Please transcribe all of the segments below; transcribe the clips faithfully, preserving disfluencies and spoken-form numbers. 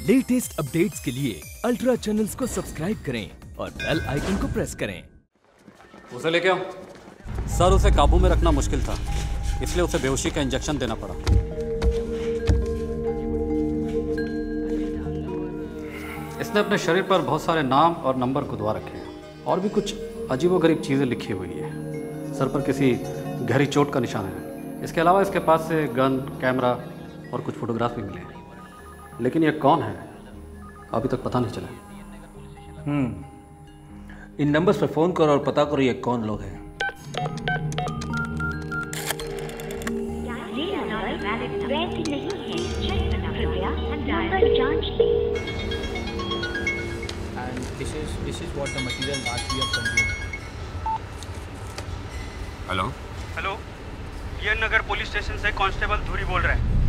Latest updates के लिए ultra channels को सब्सक्राइब करें और बेल आइकन को प्रेस करें। उसे लेके आओ। सर, उसे काबू में रखना मुश्किल था, इसलिए उसे बेहोशी का इंजेक्शन देना पड़ा। इसने अपने शरीर पर बहुत सारे नाम और नंबर खुदवा रखे हैं और भी कुछ अजीबोगरीब चीज़ें लिखी हुई है। सर पर किसी गहरी चोट का निशान है। इसके अलावा इसके पास से गन, कैमरा और कुछ फोटोग्राफ भी मिले, लेकिन ये कौन है अभी तक पता नहीं चला। हम्म इन नंबर्स पर फोन करो और पता करो ये कौन लोग हैं। And this is this is what the material that we have consumed. Hello hello, ये नगर पुलिस स्टेशन से कांस्टेबल धुरी बोल रहे हैं।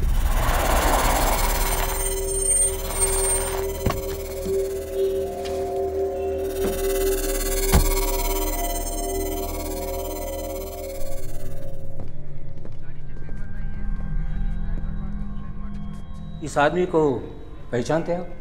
इस आदमी को पहचानते हैं?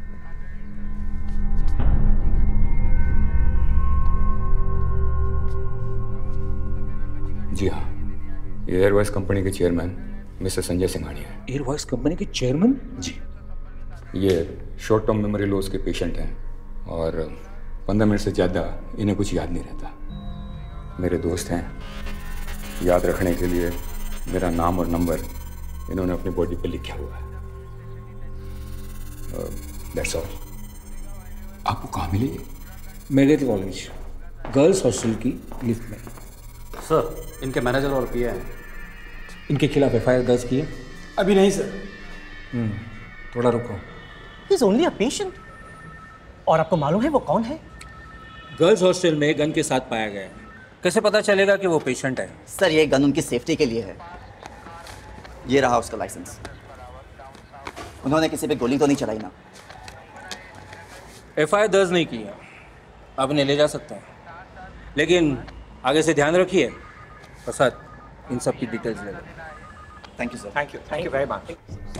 जी हाँ, ये एयरवाइज कंपनी के चेयरमैन मिस्टर संजय सिंघानिया है। एयरवाइज कंपनी के चेयरमैन? जी, ये शॉर्ट टर्म मेमोरी लॉस के पेशेंट हैं और पंद्रह मिनट से ज़्यादा इन्हें कुछ याद नहीं रहता। मेरे दोस्त हैं, याद रखने के लिए मेरा नाम और नंबर इन्होंने अपनी बॉडी पे लिखा हुआ है। That's all. आपको कहाँ मिली? मेडिकल कॉलेज गर्ल्स हॉस्टल की लिफ्ट में। सर, इनके मैनेजर और पीए हैं। इनके खिलाफ एफ आई आर दर्ज किए? अभी नहीं सर। हम्म थोड़ा रुको। He's only a patient. और आपको मालूम है वो कौन है? गर्ल्स हॉस्टल में गन के साथ पाया गया। कैसे पता चलेगा कि वो पेशेंट है? सर, ये गन उनकी सेफ्टी के लिए है। ये रहा उसका लाइसेंस। उन्होंने किसी पे गोली तो नहीं चलाई ना? एफ आई आर दर्ज नहीं की है, अब इन्हें ले जा सकते हैं, लेकिन आगे से ध्यान रखिए प्रसाद, इन सब की डिटेल्स ले लो। Thank you sir. Thank you thank you very much.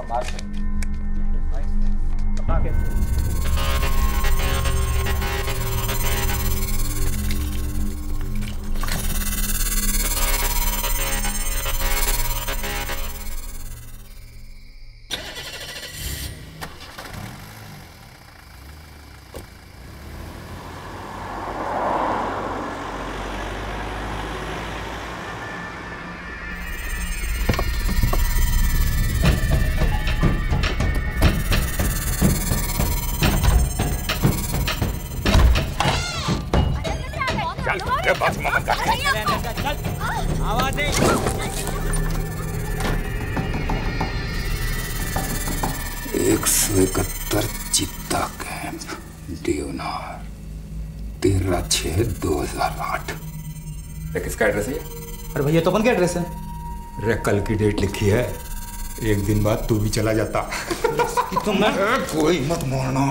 एक सौ इकहत्तर चित्ता कैंप, देवनार, तेरह छः दो हजार आठ। किसका एड्रेस है ये? अरे भैया, तो अपन का एड्रेस है। अरे कल की डेट लिखी है, एक दिन बाद तू भी चला जाता। तुम ना कोई मत मारना।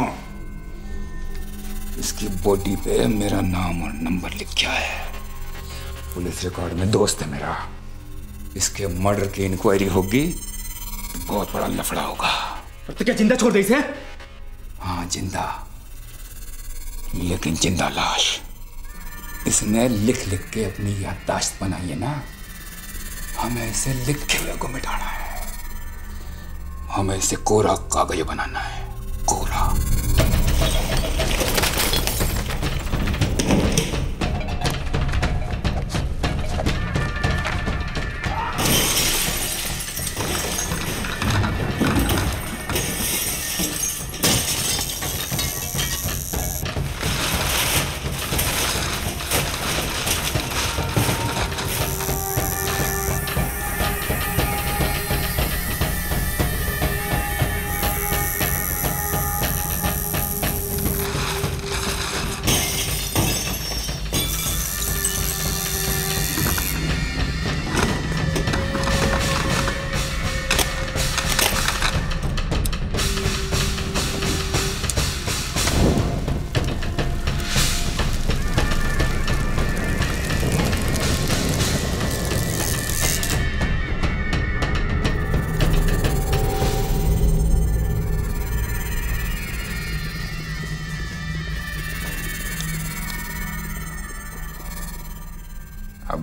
इसकी बॉडी पे मेरा नाम और नंबर लिखा है। पुलिस रिकॉर्ड में दोस्त है मेरा। इसके मर्डर की इंक्वायरी होगी तो बहुत बड़ा लफड़ा होगा। तो क्या जिंदा छोड़ दे इसे? हाँ जिंदा, लेकिन जिंदा लाश। इसने लिख लिख के अपनी याददाश्त बनाई है ना, हमें इसे लिखे हुए को मिटाना है। हमें इसे कोरा कागज बनाना है, कोरा।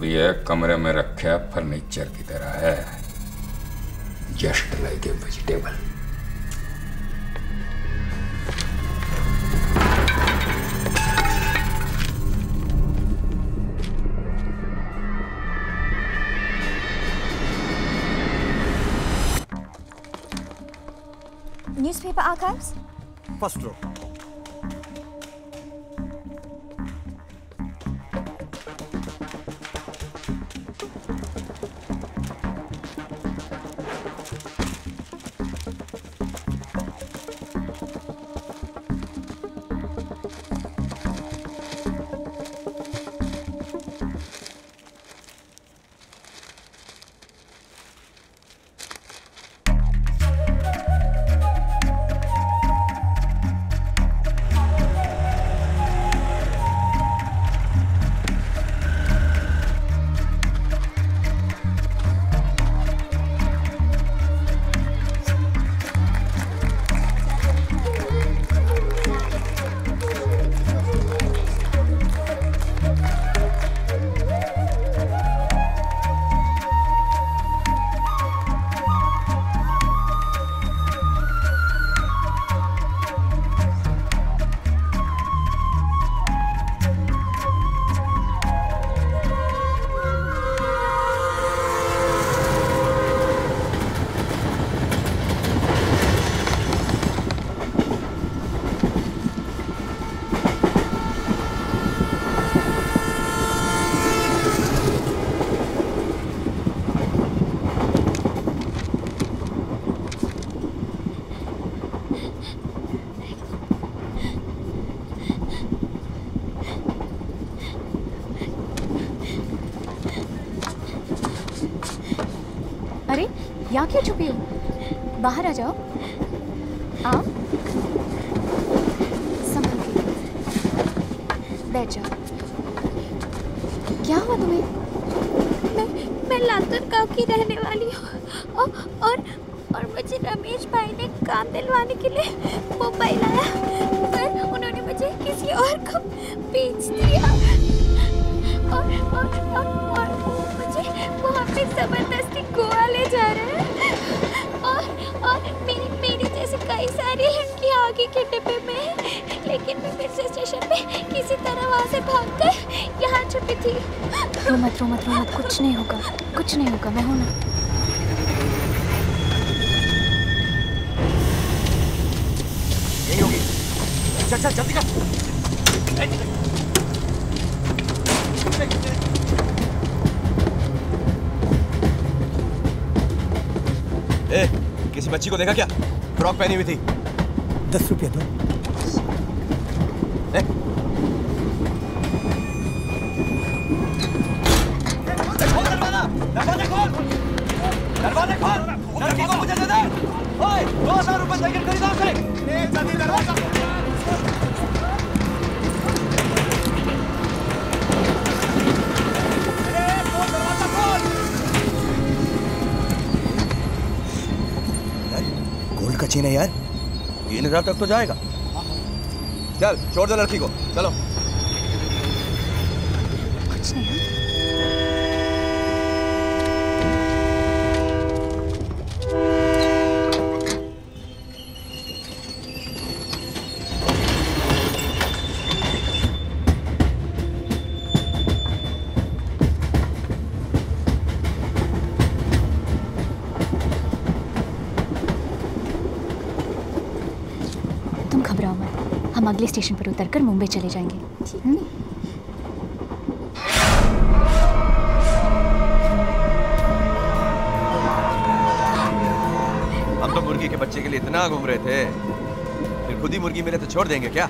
भी एक कमरे में रखे फर्नीचर की तरह है, just like a vegetable. Newspaper archives? First row. अरे यहाँ क्यों छुपी हो? बाहर आ जाओ। आओ, संभल के बैठ जाओ। क्या हुआ तुम्हें? मैं मैं लातूर गांव की रहने वाली हूँ और, और और मुझे रमेश भाई ने काम दिलवाने के लिए मोबाइल आया, पर उन्होंने मुझे किसी और को बेच दिया और और और, और मुझे वहाँ पे जबरदस्ती गोवा ले जा रहे हैं और और मेरी मेरी जैसे कई सारी लड़कियाँ आगे के डिब्बे में हैं, लेकिन मैं फिर से स्टेशन पे किसी तरह वहाँ से भागकर यहाँ छुपी थी। रो मत रो मत रो मत, कुछ नहीं होगा, कुछ नहीं होगा, मैं हूँ ना। यही होगी। चल चल जल्दी कर। ए, किसी बच्ची को देखा क्या? फ्रॉक पहनी हुई थी। दस रुपया दो। ए? खोल दरवाजा! दरवाजा खोल! दरवाजा खोल! लड़की को मुझे दे दे! ओए, दो हजार रुपए साइकिल खरीदा उसे! ए, जल्दी दरवाजा! ए, खोल दरवाजा खोल! गोल्ड का चेन है यार, तीन हजार तक तो जाएगा। चल छोड़ दो लड़की को, चलो। कुछ नहीं। तुम घबराओ मत, हम अगले स्टेशन पर उतरकर मुंबई चले जाएंगे। हम तो मुर्गी के बच्चे के लिए इतना घूम रहे थे, फिर खुद ही मुर्गी मिले तो छोड़ देंगे क्या?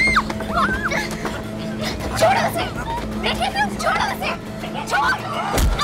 छोड़ो उसे! देखे तुम, छोड़ो उसे! छोड़!